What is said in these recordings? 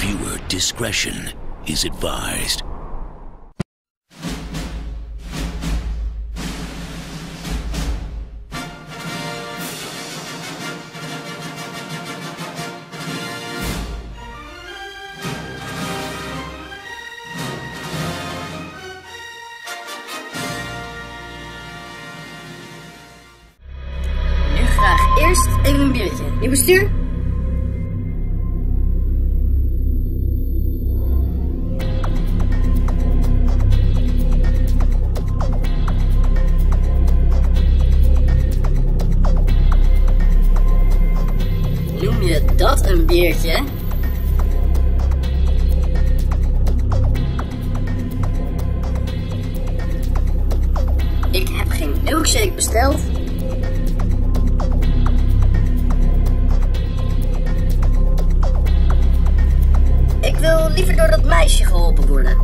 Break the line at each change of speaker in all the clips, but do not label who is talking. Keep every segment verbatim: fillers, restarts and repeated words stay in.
Viewer discretion is advised.
Nu graag eerst even een biertje. Nieuw bestuur? Noem je dat een biertje? Ik heb geen milkshake besteld. Ik wil liever door dat meisje geholpen worden.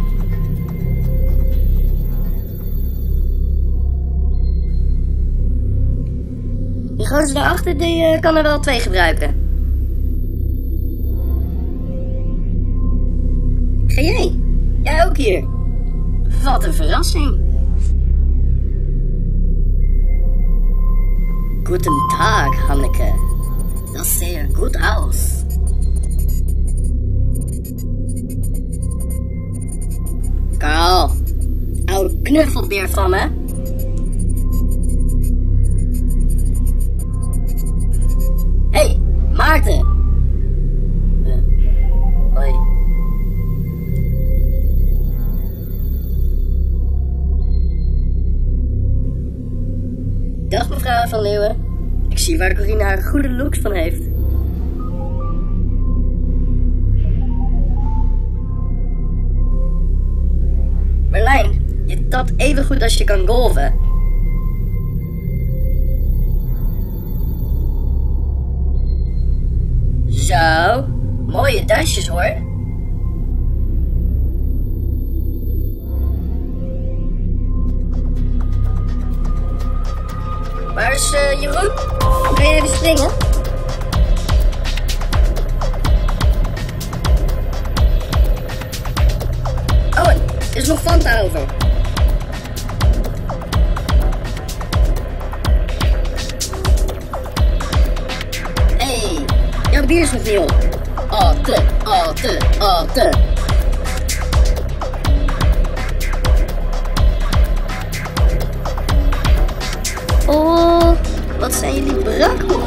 Die gozer daarachter, die uh, kan er wel twee gebruiken. Ga jij? Jij ook hier? Wat een verrassing. Guten Tag, Hanneke. Dat ziet er goed aus. Karl, oude knuffelbeer van me. Hey, Maarten. Uh, hoi. Dag mevrouw van Leeuwen. Ik zie waar Corina haar goede looks van heeft. Merlijn, je tapt even goed als je kan golven. Zo, mooie dasjes hoor. Waar is uh, Jeroen? Kan je even springen? Oh, er is nog Fanta over. Hey, jouw bier is nog niet op. Oh, te, oh, te, oh, te. Oh, wat zijn jullie brak hoor.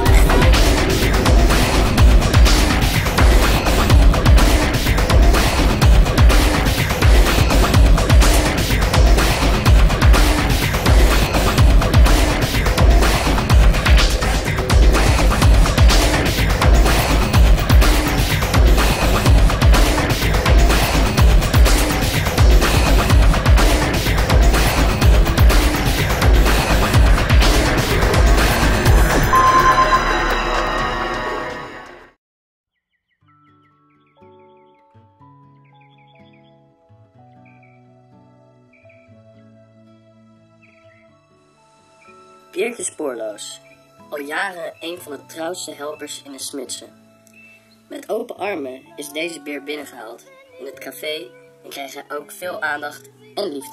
Beertje Spoorloos. Al jaren een van de trouwste helpers in de smidse. Met open armen is deze beer binnengehaald in het café en kreeg hij ook veel aandacht en liefde.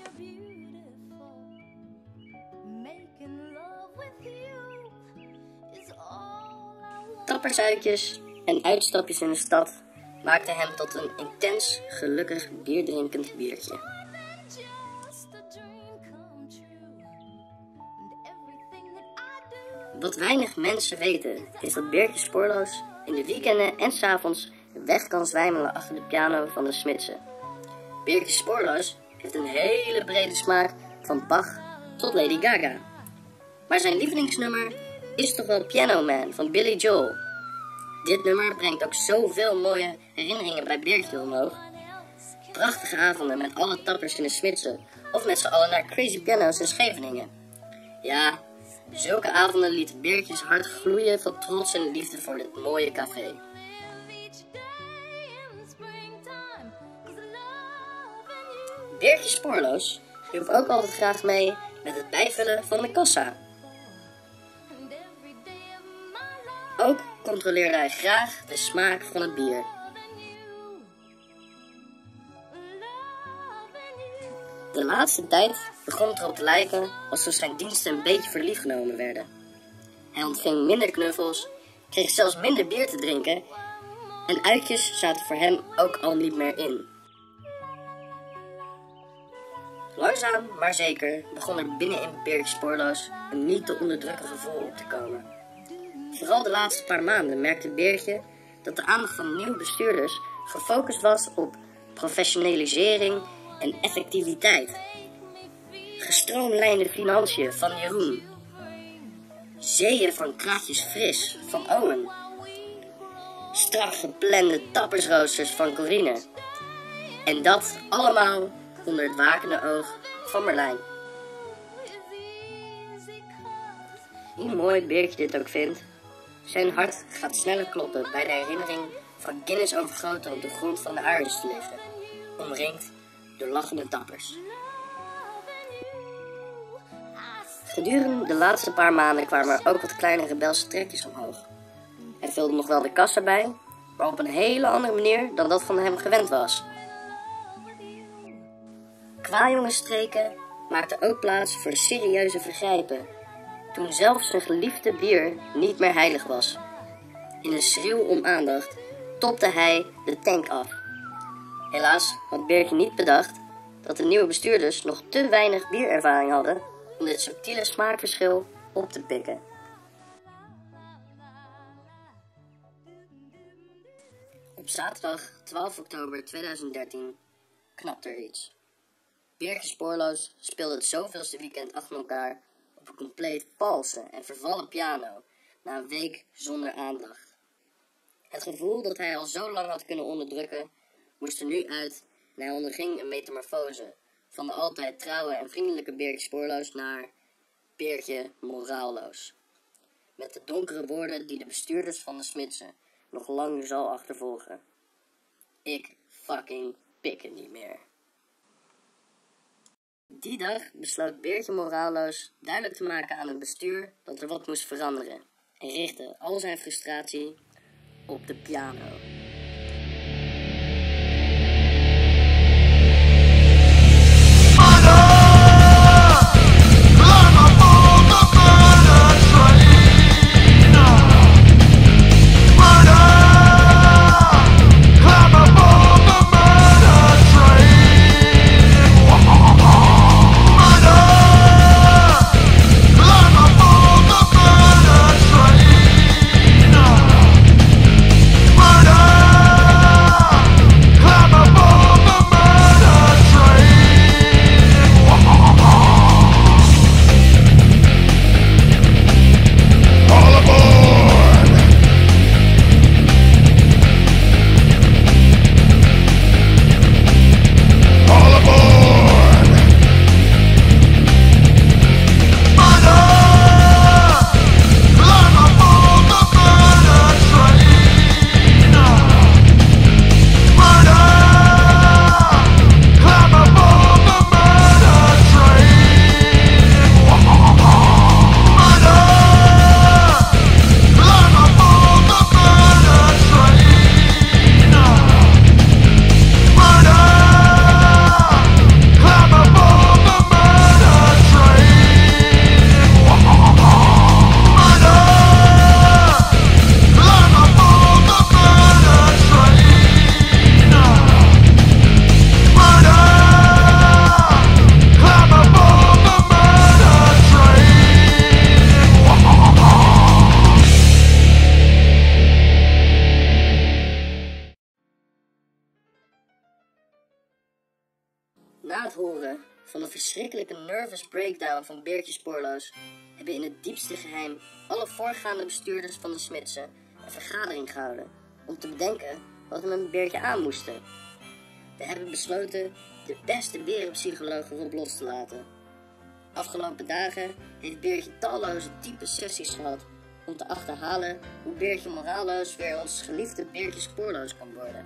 Tappersuitjes en uitstapjes in de stad maakten hem tot een intens, gelukkig bierdrinkend biertje. Wat weinig mensen weten is dat Beertje Spoorloos in de weekenden en 's avonds weg kan zwijmelen achter de piano van de smidse. Beertje Spoorloos heeft een hele brede smaak van Bach tot Lady Gaga. Maar zijn lievelingsnummer is toch wel Piano Man van Billy Joel. Dit nummer brengt ook zoveel mooie herinneringen bij Beertje omhoog. Prachtige avonden met alle tappers in de smidse of met z'n allen naar Crazy Piano's in Scheveningen. Ja, zulke avonden liet Beertjes hart gloeien van trots en liefde voor dit mooie café. Beertje Spoorloos hielp ook altijd graag mee met het bijvullen van de kassa. Ook controleerde hij graag de smaak van het bier. De laatste tijd begon het erop te lijken alsof zijn diensten een beetje voor lief genomen werden. Hij ontving minder knuffels, kreeg zelfs minder bier te drinken en uitjes zaten voor hem ook al niet meer in. Langzaam maar zeker begon er binnenin Beertje Spoorloos een niet te onderdrukken gevoel op te komen. Vooral de laatste paar maanden merkte Beertje dat de aandacht van nieuwe bestuurders gefocust was op professionalisering en effectiviteit. Gestroomlijnde financiën van Jeroen. Zeeën van kraatjes fris van Owen. Strak geplande tappersroosters van Corine. En dat allemaal onder het wakende oog van Merlijn. Hoe mooi Beertje dit ook vindt, zijn hart gaat sneller kloppen bij de herinnering van Guinness overgoten op de grond van de aarde te liggen, omringd door lachende tappers. Gedurende de laatste paar maanden kwamen er ook wat kleine rebelse trekjes omhoog. Hij vulde nog wel de kassa bij, maar op een hele andere manier dan dat van hem gewend was. Kwajongensstreken maakten ook plaats voor serieuze vergrijpen, toen zelfs zijn geliefde bier niet meer heilig was. In een schreeuw om aandacht topte hij de tank af. Helaas had Beertje niet bedacht dat de nieuwe bestuurders nog te weinig bierervaring hadden om dit subtiele smaakverschil op te pikken. Op zaterdag twaalf oktober tweeduizend dertien knapte er iets. Beertje Spoorloos speelde het zoveelste weekend achter elkaar op een compleet valse en vervallen piano na een week zonder aandacht. Het gevoel dat hij al zo lang had kunnen onderdrukken moest er nu uit en hij onderging een metamorfose van de altijd trouwe en vriendelijke Beertje Spoorloos naar Beertje Moraalloos. Met de donkere woorden die de bestuurders van de Smitsen nog lang zal achtervolgen. Ik fucking pik het niet meer. Die dag besloot Beertje Moraalloos duidelijk te maken aan het bestuur dat er wat moest veranderen en richtte al zijn frustratie op de piano. Na het horen van de verschrikkelijke nervous breakdown van Beertje Spoorloos hebben in het diepste geheim alle voorgaande bestuurders van de Smitsen een vergadering gehouden om te bedenken wat we met Beertje aan moesten. We hebben besloten de beste berenpsycholoog erop los te laten. Afgelopen dagen heeft Beertje talloze diepe sessies gehad om te achterhalen hoe Beertje Moraalloos weer ons geliefde Beertje Spoorloos kan worden.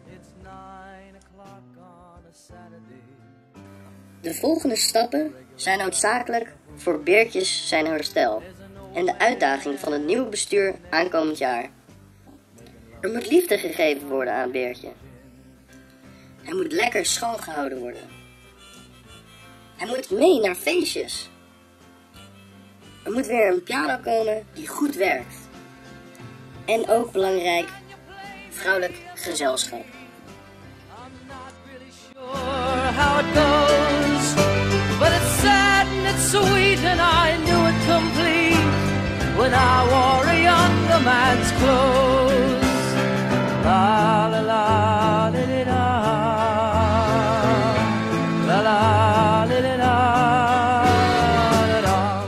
De volgende stappen zijn noodzakelijk voor Beertjes zijn herstel en de uitdaging van het nieuwe bestuur aankomend jaar. Er moet liefde gegeven worden aan Beertje. Hij moet lekker schoongehouden worden. Hij moet mee naar feestjes. Er moet weer een piano komen die goed werkt. En ook belangrijk, vrouwelijk gezelschap.
How it goes, but it's sad and it's sweet, and I knew it complete when I wore a younger man's clothes. La la la li li la, la la li li la, la la.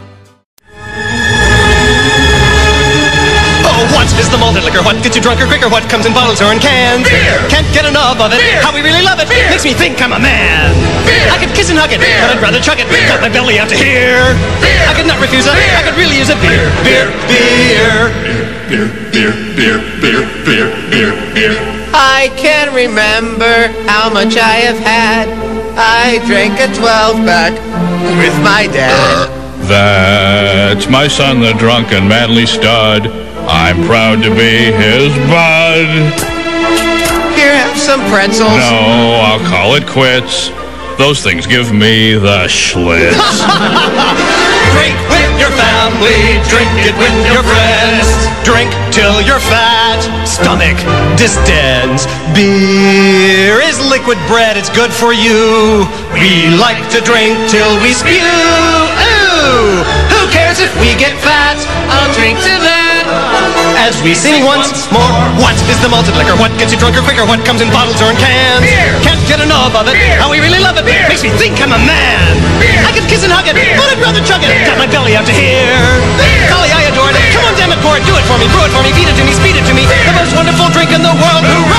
Oh, what is the malted liquor? What gets you drunker quicker? What comes in bottles or in cans?
Beer!
Can't get enough of it.
Beer!
How we really love it.
Beer!
Makes me think I'm a man.
Beer!
I could kiss and hug it,
Beer!
but I'd rather chug it.
Beer!
Got my belly out to here.
Beer!
I could not refuse it.
Beer!
I could really use it. Beer, beer, beer.
Beer, beer, beer, beer, beer, beer, beer.
I can't remember how much I have had. I drank a twelve pack with my dad.
That's my son, the drunken manly stud. I'm proud to be his bud.
Here, have some pretzels.
No, I'll call it quits. Those things give me the schlitz.
Drink with your family, drink it with your friends. Drink till you're fat, stomach distends. Beer is liquid bread, it's good for you. We like to drink till we spew. Ooh, who cares if we get fat? I'll drink to that. As we sing once more, what is the malted liquor? What gets you drunker quicker? What comes in bottles or in cans?
Beer!
Can't get enough of it.
Beer!
How we really love it.
Beer!
Makes me think I'm a man.
Beer!
I could kiss and hug it,
Beer!
but I'd rather chug it.
Beer!
Got my belly out to here.
Beer!
Golly, I adore it.
Beer!
Come on, damn it, pour it. Do it for me. Brew it for me. Feed it to me. Speed it to me.
Beer!
The most wonderful drink in the world. Hooray!